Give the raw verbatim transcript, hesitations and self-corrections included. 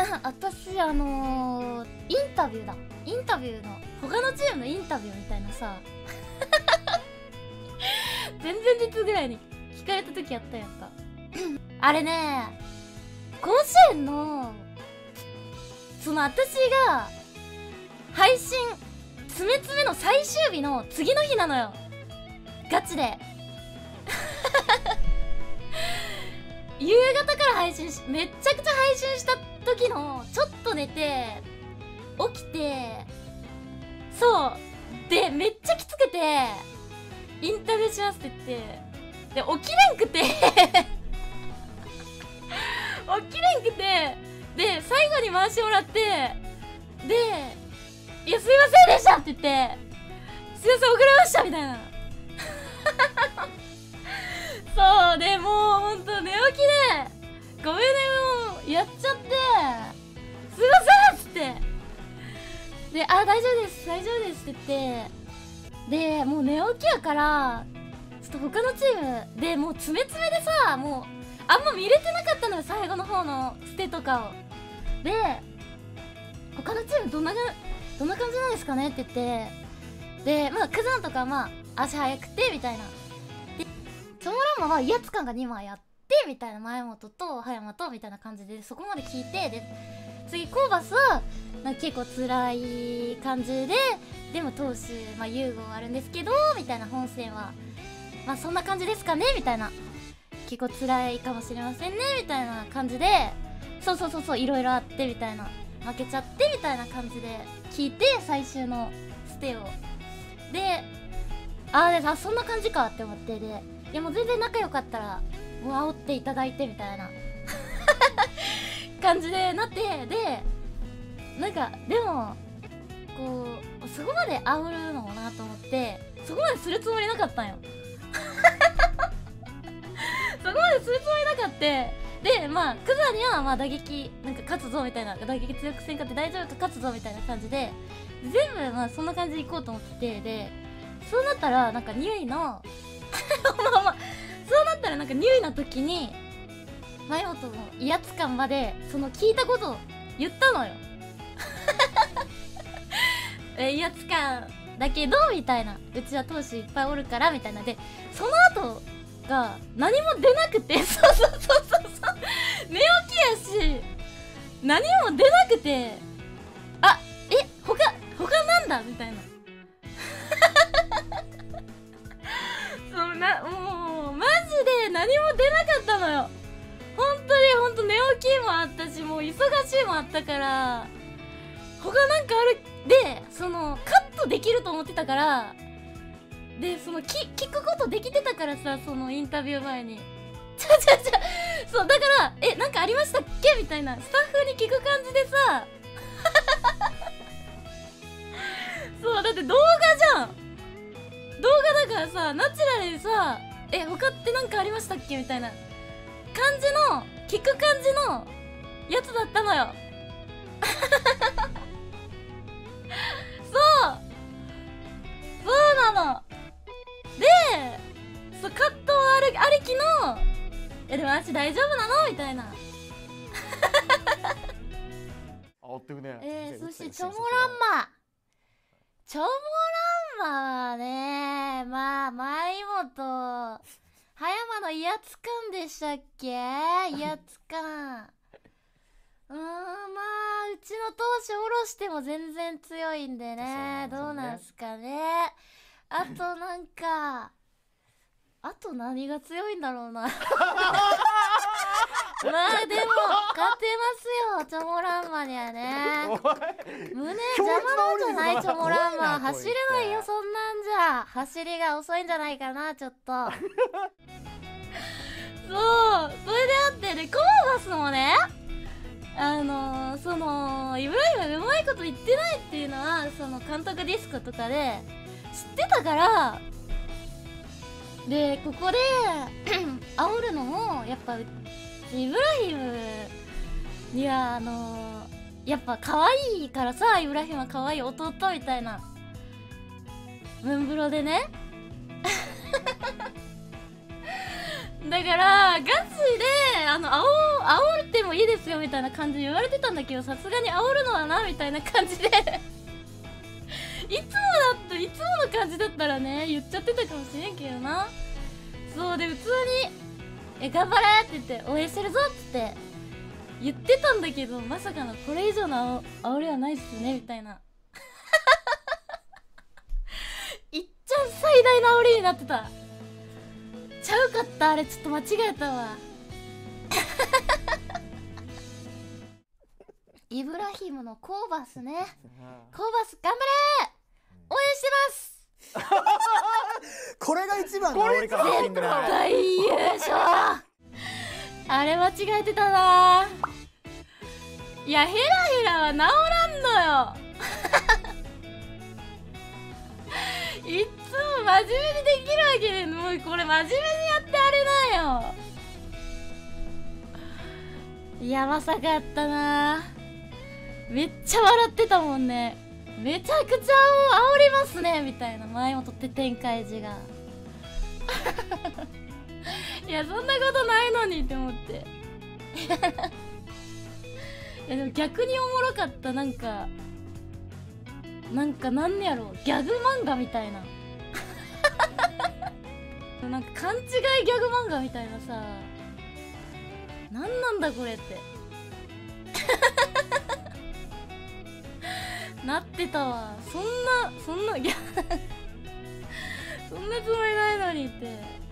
私あのー、インタビューだインタビューの他のチームのインタビューみたいなさ前々日ぐらいに聞かれた時やったやんかあれね甲子園のその私が配信つめつめの最終日の次の日なのよガチで夕方から配信しめっちゃくちゃ配信した時のちょっと寝て起きてそうでめっちゃきつくてインタビューしますって言ってで起きれんくて起きれんくてで最後に回してもらってで「いやすいませんでした!」って言って「すいません遅れました!」みたいなそうでもうほんと寝起きでごめんねもうやっちゃってすいませんっつってで「あ大丈夫です大丈夫です」って言ってでもう寝起きやからちょっと他のチームでもう詰め詰めでさもうあんま見れてなかったのよ最後の方のステとかをで他のチームどんなどんな感じなんですかねって言ってでまあクザンとかまあ足速くてみたいなでチョモランマは威圧感がにまいあってみたいな前本と葉山とみたいな感じでそこまで聞いてで次コーバスはなんか結構辛い感じででも投手まあ融合あるんですけどみたいな本戦はまあそんな感じですかねみたいな結構辛いかもしれませんねみたいな感じでそうそうそうそういろいろあってみたいな負けちゃってみたいな感じで聞いて最終のステをでああであそんな感じかって思ってでいやもう全然仲良かったらもう煽っていただいてみたいな感じでなってでなんかでもこうそこまで煽るのもなと思ってそこまでするつもりなかったんよそこまでするつもりなかってでまあクザにはまあ打撃なんか勝つぞみたいな打撃強くせんかって大丈夫か勝つぞみたいな感じで全部まあそんな感じでいこうと思っててでそうなったらなんかニュイのまあまあそうなったらなんかニュイの時に前本の威圧感までその聞いたことを言ったのよえ威圧感だけどみたいなうちは投手いっぱいおるからみたいなでその後が何も出なくてそうそうそうそうそう寝起きやし何も出なくてあえ他他なんだみたいなそうなもうマジで何も出なかったのよ本当に本当寝起きもあったしもう忙しいもあったから他なんかあるでそのカットできると思ってたからでそのき聞くことできてたからさそのインタビュー前にちゃちゃちゃそうだからえなんかありましたっけみたいなスタッフに聞く感じでさそうだって動画じゃん動画だからさナチュラルにさえ他ってなんかありましたっけみたいな感じの聞く感じのやつだったのよそうそうなのでそう葛藤あるありきのいやでも私大丈夫なのみたいな煽ってくねえー、そしてチョモランマチョモランマはねまあ前本葉山の威圧感でしたっけ威圧感うーんまあうちの投手下ろしても全然強いんでねどうなんすかねあとなんかあと何が強いんだろうなまあでも勝てますよチョモランマにはね胸邪魔なんじゃないチョモランマ走れないよそんなんじゃ走りが遅いんじゃないかなちょっとそうそれであってでコーバスもねあのー、そのイブラヒムがうまいこと言ってないっていうのはその監督ディスコとかで知ってたからでここで煽るのもやっぱイブラヒムにはあのー、やっぱ可愛いからさイブラヒムは可愛い弟みたいなムンブロでねだからガチであの煽煽ってもいいですよみたいな感じで言われてたんだけど、さすがに煽るのはなみたいな感じでいつもだったいつもの感じだったらね言っちゃってたかもしれんけどな。そうで普通に「え頑張れ!」って言って「応援してるぞ!」って言ってたんだけど、まさかのこれ以上のあおりはないっすねみたいな。いっちゃん最大の煽りになってた。ちゃうかった、あれちょっと間違えたわ。イブラヒムのコーバスね。コーバス頑張れ、応援してます。 これが一番の煽りかもしれない。 大優勝。あれ間違えてたな。いやヘラヘラは治らんのよ。いっつも真面目にできるわけで、もうこれ真面目にやってあれなんよ。いやまさかやったな。めっちゃ笑ってたもんね。めちゃくちゃ煽りますねみたいな、前もとって展開時が。いやそんなことないのにって思って。いやでも逆におもろかった。なんかなんかなんやろう、ギャグ漫画みたいな。なんか勘違いギャグ漫画みたいなさ、なんなんだこれってなってたわ。そんなそんないやそんなつもりないのにって。